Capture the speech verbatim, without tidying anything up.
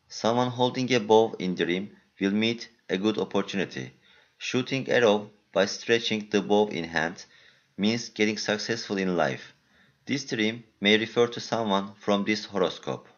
Someone holding a bow in dream will meet a good opportunity. Shooting arrow by stretching the bow in hand means getting successful in life. This dream may refer to someone from this horoscope.